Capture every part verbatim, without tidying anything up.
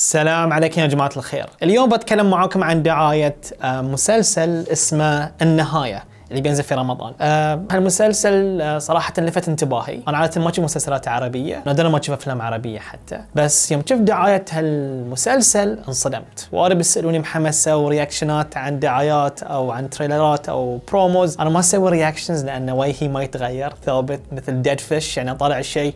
السلام عليكم يا جماعة الخير. اليوم بتكلم معاكم عن دعاية مسلسل اسمه النهاية اللي بينزل في رمضان. أه هالمسلسل أه صراحة لفت انتباهي. أنا عادة ما أشوف مسلسلات عربية، نادرا ما أشوف أفلام عربية حتى، بس يوم شفت دعاية هالمسلسل انصدمت. وايد بيسألوني محمد سوي رياكشنات عن دعايات أو عن تريلرات أو بروموز. أنا ما أسوي رياكشنز لأن وجهي ما يتغير، ثابت مثل ديد فيش، يعني طالع الشيء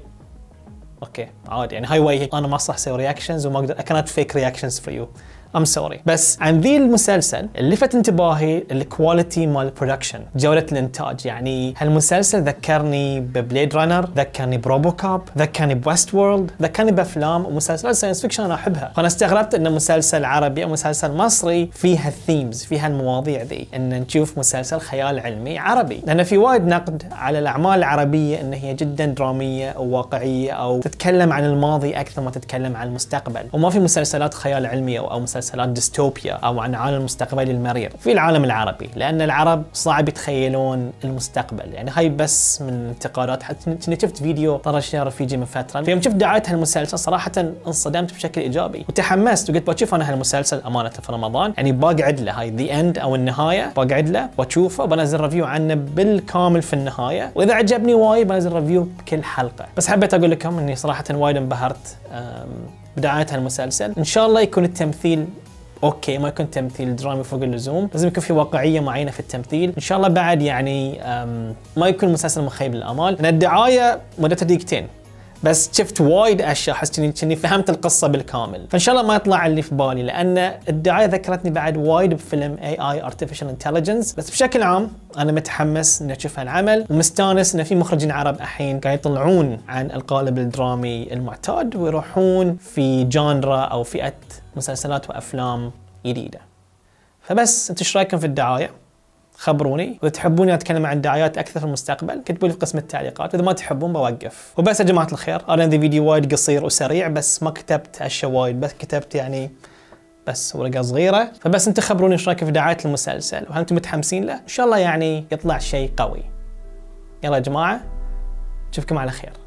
اوكي عادي، يعني هاي وجهي. انا ما صح اسوي رياكشنز وما اقدر اكنت فيك رياكشنز فور يو، ام سوري. بس عن ذي المسلسل اللي لفت انتباهي الكواليتي مال البرودكشن، جوده الانتاج. يعني هالمسلسل ذكرني ببليد رانر، ذكرني بروبوكاب، ذكرني بويست وورلد، ذكرني بافلام ومسلسلات ساينس فيكشن انا احبها. فانا استغربت ان مسلسل عربي او مسلسل مصري فيها الثيمز، فيها المواضيع ذي، ان نشوف مسلسل خيال علمي عربي. لان في وايد نقد على الاعمال العربيه ان هي جدا دراميه او واقعيه او تتكلم عن الماضي اكثر ما تتكلم عن المستقبل، وما في مسلسلات خيال علمي او, أو مسلسلات ديستوبيا او عن عالم مستقبلي المرير في العالم العربي، لان العرب صعب يتخيلون المستقبل. يعني هاي بس من انتقادات. حتى شفت فيديو طرش شير رفيجي من فتره، فيوم شفت دعايه هالمسلسل صراحه انصدمت بشكل ايجابي وتحمست، وقلت بشوف انا هالمسلسل امانه في رمضان. يعني بقعد له هاي ذا اند او النهايه، بقعد له واشوفه وبنزل ريفيو عنه بالكامل في النهايه، واذا عجبني وايد بنزل ريفيو بكل حلقه. بس حبيت اقول لكم اني صراحه وايد انبهرت بدعاية هالمسلسل. ان شاء الله يكون التمثيل اوكي، ما يكون تمثيل درامي فوق اللزوم، لازم يكون في واقعيه معينه في التمثيل. ان شاء الله بعد يعني ما يكون مسلسل مخيب للامال. لان الدعايه مدتها دقيقتين بس شفت وايد اشياء، حسيت اني فهمت القصه بالكامل. فان شاء الله ما يطلع اللي في بالي، لان الدعايه ذكرتني بعد وايد بفيلم اي اي Artificial Intelligence. بس بشكل عام انا متحمس اني اشوف هالعمل، ومستانس ان في مخرجين عرب الحين قاعد يطلعون عن القالب الدرامي المعتاد ويروحون في جانرا او فئه مسلسلات وافلام جديده. فبس انتم ايش رايكم في الدعايه؟ خبروني. واذا تحبوني اتكلم عن دعايات اكثر في المستقبل كتبوا لي في قسم التعليقات، واذا ما تحبون بوقف. وبس يا جماعه الخير، انا عندي فيديو وايد قصير وسريع، بس ما كتبت اشياء وايد، بس كتبت يعني بس ورقه صغيره. فبس انتم خبروني ايش رايكم في دعايه المسلسل، وهل انتم متحمسين له؟ ان شاء الله يعني يطلع شيء قوي. يلا يا جماعه، نشوفكم على خير.